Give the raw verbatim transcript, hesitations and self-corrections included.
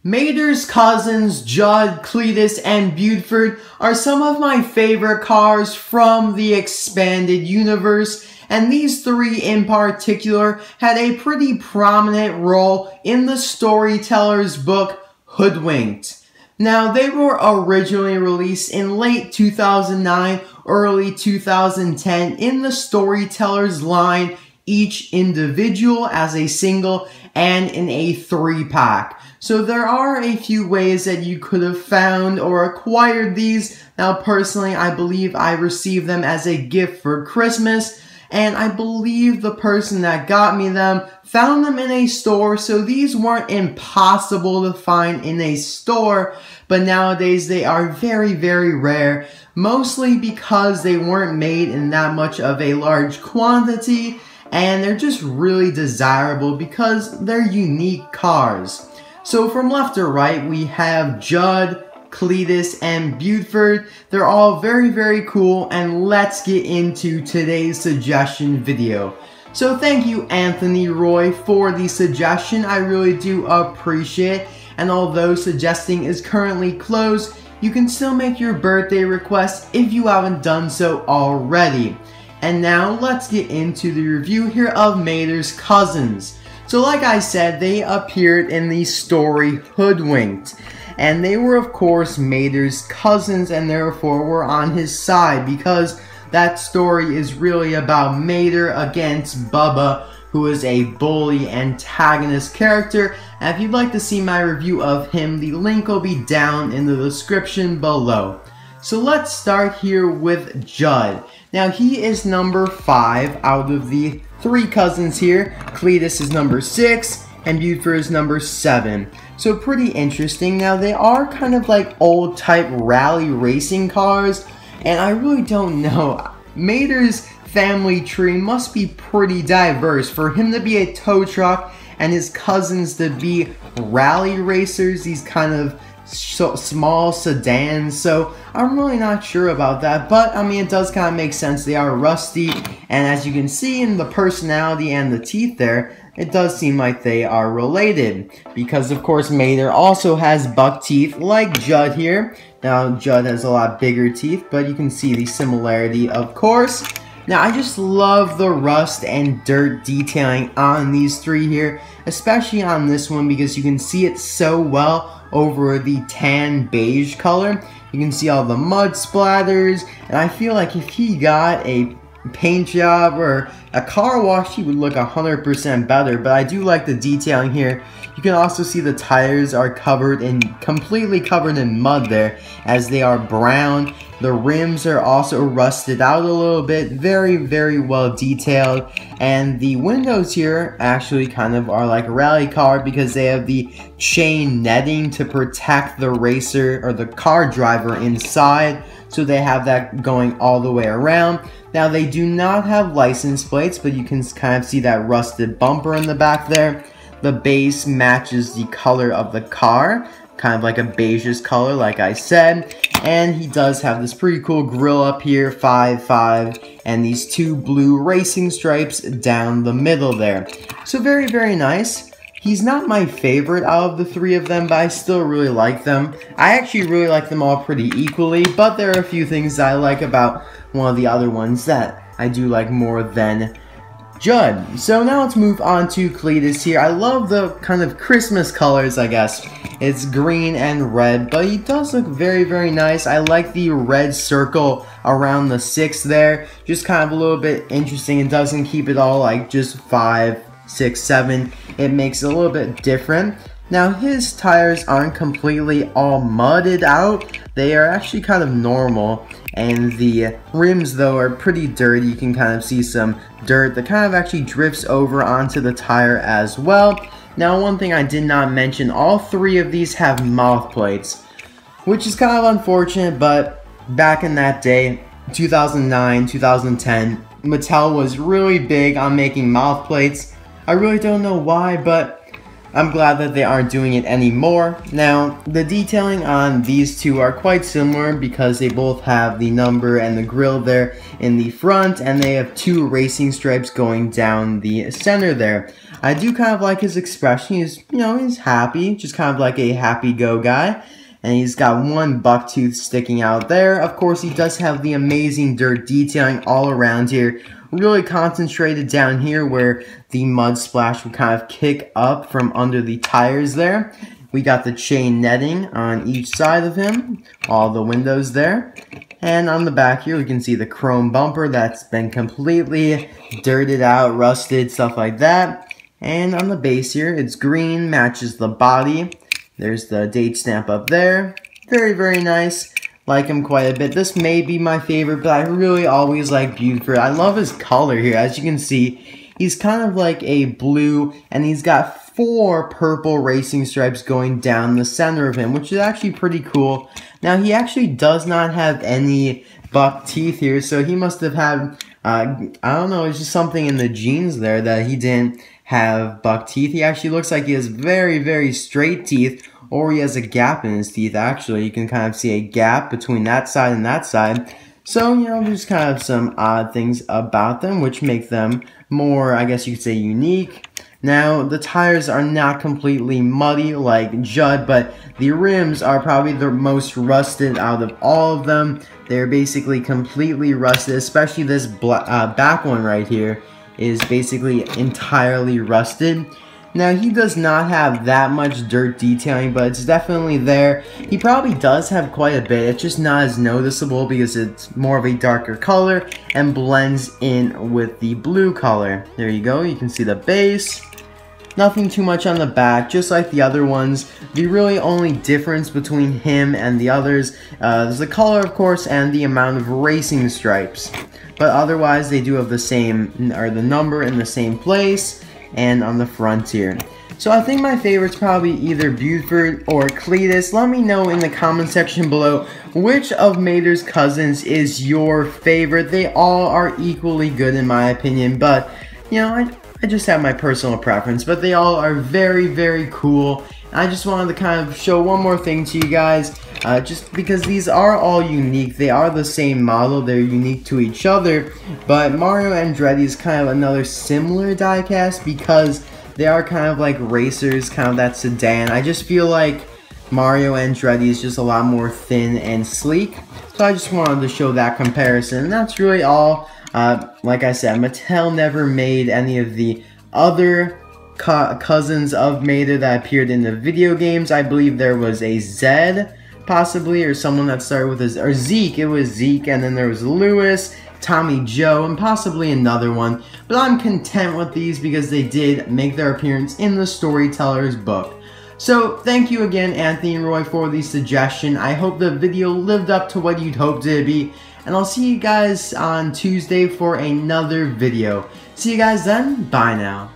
Mater's cousins, Judd, Cletus, and Buford are some of my favorite cars from the expanded universe, and these three in particular had a pretty prominent role in the storyteller's book, Hoodwinked. Now, they were originally released in late two thousand nine, early two thousand ten in the storyteller's line, each individual as a single and in a three-pack. So there are a few ways that you could have found or acquired these. Now, personally, I believe I received them as a gift for Christmas, and I believe the person that got me them found them in a store, so these weren't impossible to find in a store, but nowadays they are very, very rare, mostly because they weren't made in that much of a large quantity, and they're just really desirable because they're unique cars. So from left to right, we have Judd, Cletus, and Buford. They're all very, very cool, and let's get into today's suggestion video. So thank you, Anthony Roy, for the suggestion. I really do appreciate it, and although suggesting is currently closed, you can still make your birthday request if you haven't done so already. And now let's get into the review here of Mater's cousins. So like I said, they appeared in the story Hoodwinked, and they were of course Mater's cousins and therefore were on his side because that story is really about Mater against Bubba, who is a bully antagonist character. And if you'd like to see my review of him, the link will be down in the description below. So let's start here with Judd. Now he is number five out of the three cousins here. Cletus is number six and Buford is number seven. So pretty interesting. Now they are kind of like old type rally racing cars, and I really don't know. Mater's family tree must be pretty diverse for him to be a tow truck and his cousins to be rally racers, these kind of so small sedans. So I'm really not sure about that, but I mean it does kind of make sense. They are rusty, and as you can see in the personality and the teeth there, it does seem like they are related, because of course Mater also has buck teeth like Judd here. Now Judd has a lot bigger teeth, but you can see the similarity of course. Now I just love the rust and dirt detailing on these three here, especially on this one because you can see it so well over the tan beige color. You can see all the mud splatters, and I feel like if he got a paint job or a car wash, he would look one hundred percent better. But I do like the detailing here. You can also see the tires are covered in completely covered in mud there, as they are brown. The rims are also rusted out a little bit, very, very well detailed. And the windows here actually kind of are like a rally car because they have the chain netting to protect the racer or the car driver inside. So they have that going all the way around. Now they do not have license plates, but you can kind of see that rusted bumper in the back there. The base matches the color of the car, kind of like a beigeish color like I said. And he does have this pretty cool grille up here, five five, and these two blue racing stripes down the middle there. So very, very nice. He's not my favorite out of the three of them, but I still really like them. I actually really like them all pretty equally, but there are a few things that I like about one of the other ones that I do like more than Judd. So now let's move on to Cletus here. I love the kind of Christmas colors, I guess. It's green and red, but he does look very, very nice. I like the red circle around the six there. Just kind of a little bit interesting. It doesn't keep it all like just five, six, seven. It makes it a little bit different. Now his tires aren't completely all mudded out. They are actually kind of normal, and the rims though are pretty dirty. You can kind of see some dirt that kind of actually drifts over onto the tire as well. Now one thing I did not mention, all three of these have mouth plates, which is kind of unfortunate, but back in that day, two thousand nine, two thousand ten, Mattel was really big on making mouth plates. I really don't know why, but I'm glad that they aren't doing it anymore. Now, the detailing on these two are quite similar because they both have the number and the grille there in the front, and they have two racing stripes going down the center there. I do kind of like his expression. He's, you know, he's happy, just kind of like a happy-go guy. And he's got one buck tooth sticking out there. Of course, he does have the amazing dirt detailing all around here. Really concentrated down here where the mud splash would kind of kick up from under the tires there. We got the chain netting on each side of him, all the windows there. And on the back here, we can see the chrome bumper that's been completely dirted out, rusted, stuff like that. And on the base here, it's green, matches the body. There's the date stamp up there. Very, very nice. Like him quite a bit. This may be my favorite, but I really always like Buford. I love his color here. As you can see, he's kind of like a blue, and he's got four purple racing stripes going down the center of him, which is actually pretty cool. Now, he actually does not have any buck teeth here, so he must have had, uh, I don't know, it's just something in the genes there that he didn't have buck teeth. He actually looks like he has very, very straight teeth, or he has a gap in his teeth, actually. You can kind of see a gap between that side and that side. So, you know, there's kind of some odd things about them, which make them more, I guess you could say, unique. Now, the tires are not completely muddy like Judd, but the rims are probably the most rusted out of all of them. They're basically completely rusted, especially this uh, back one right here is basically entirely rusted. Now, he does not have that much dirt detailing, but it's definitely there. He probably does have quite a bit. It's just not as noticeable because it's more of a darker color and blends in with the blue color. There you go. You can see the base. Nothing too much on the back, just like the other ones. The really only difference between him and the others uh, is the color, of course, and the amount of racing stripes. But otherwise, they do have the same, or the number in the same place, and on the front here. So I think my favorite's probably either Buford or Cletus. Let me know in the comment section below which of Mater's cousins is your favorite. They all are equally good in my opinion, but you know, I, I just have my personal preference, but they all are very, very cool. I just wanted to kind of show one more thing to you guys, uh, just because these are all unique. They are the same model, they're unique to each other, but Mario Andretti is kind of another similar diecast because they are kind of like racers, kind of that sedan. I just feel like Mario Andretti is just a lot more thin and sleek, so I just wanted to show that comparison, and that's really all. Uh, like I said, Mattel never made any of the other co cousins of Mater that appeared in the video games. I believe there was a Zed, possibly, or someone that started with a, or Zeke. It was Zeke, and then there was Lewis, Tommy Joe, and possibly another one. But I'm content with these because they did make their appearance in the Storyteller's book. So, thank you again, Anthony and Roy, for the suggestion. I hope the video lived up to what you'd hoped it to be. And I'll see you guys on Tuesday for another video. See you guys then. Bye now.